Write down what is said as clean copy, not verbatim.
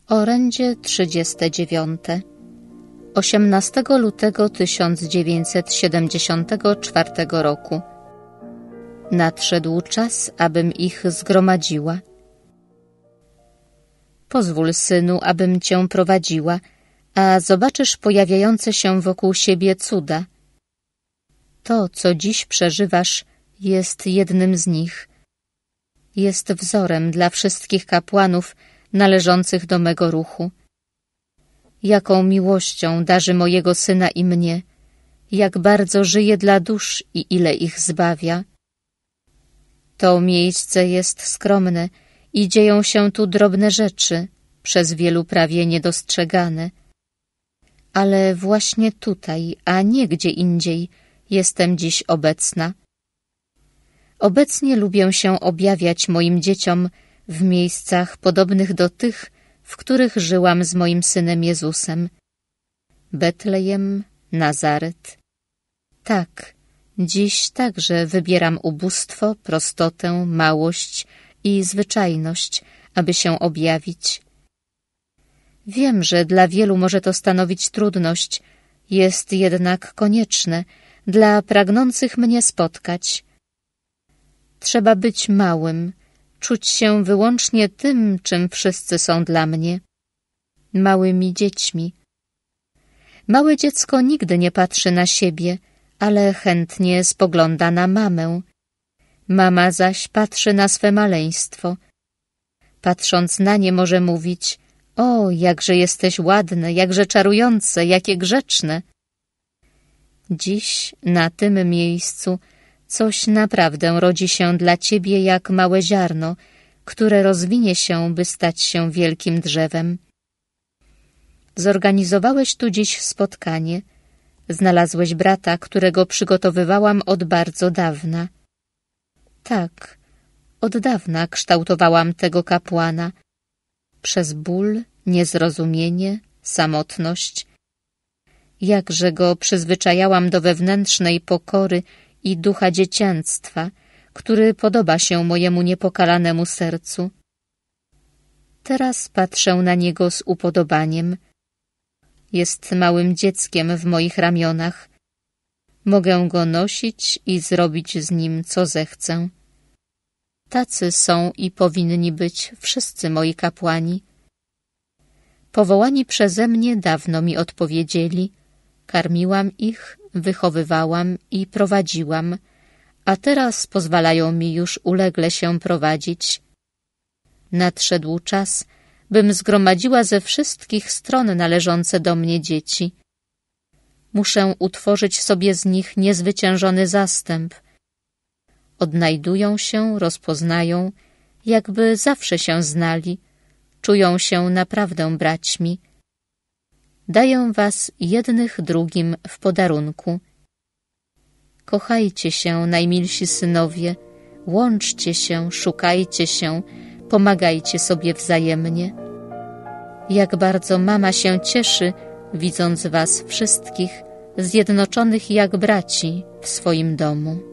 Orędzie 39. 18 lutego 1974 roku. Nadszedł czas, abym ich zgromadziła. Pozwól, synu, abym cię prowadziła, a zobaczysz pojawiające się wokół siebie cuda. To, co dziś przeżywasz, jest jednym z nich. Jest wzorem dla wszystkich kapłanów należących do mego ruchu. Jaką miłością darzy mojego Syna i mnie, jak bardzo żyje dla dusz i ile ich zbawia. To miejsce jest skromne i dzieją się tu drobne rzeczy, przez wielu prawie niedostrzegane. Ale właśnie tutaj, a nie gdzie indziej, jestem dziś obecna. Obecnie lubię się objawiać moim dzieciom w miejscach podobnych do tych, w których żyłam z moim Synem Jezusem. Betlejem, Nazaret. Tak, dziś także wybieram ubóstwo, prostotę, małość i zwyczajność, aby się objawić. Wiem, że dla wielu może to stanowić trudność, jest jednak konieczne dla pragnących mnie spotkać. Trzeba być małym, czuć się wyłącznie tym, czym wszyscy są dla mnie, małymi dziećmi. Małe dziecko nigdy nie patrzy na siebie, ale chętnie spogląda na mamę. Mama zaś patrzy na swe maleństwo. Patrząc na nie może mówić: o, jakże jesteś ładne, jakże czarujące, jakie grzeczne. Dziś na tym miejscu coś naprawdę rodzi się dla ciebie jak małe ziarno, które rozwinie się, by stać się wielkim drzewem. Zorganizowałeś tu dziś spotkanie. Znalazłeś brata, którego przygotowywałam od bardzo dawna. Tak, od dawna kształtowałam tego kapłana. Przez ból, niezrozumienie, samotność. Jakże go przyzwyczajałam do wewnętrznej pokory i ducha dziecięctwa, który podoba się mojemu niepokalanemu sercu. Teraz patrzę na niego z upodobaniem. Jest małym dzieckiem w moich ramionach. Mogę go nosić i zrobić z nim, co zechcę. Tacy są i powinni być wszyscy moi kapłani. Powołani przeze mnie dawno mi odpowiedzieli. Karmiłam ich, wychowywałam i prowadziłam, a teraz pozwalają mi już ulegle się prowadzić. Nadszedł czas, bym zgromadziła ze wszystkich stron należące do mnie dzieci. Muszę utworzyć sobie z nich niezwyciężony zastęp. Odnajdują się, rozpoznają, jakby zawsze się znali, czują się naprawdę braćmi. Daję was jednych drugim w podarunku. Kochajcie się, najmilsi synowie, łączcie się, szukajcie się, pomagajcie sobie wzajemnie. Jak bardzo mama się cieszy, widząc was wszystkich zjednoczonych jak braci w swoim domu.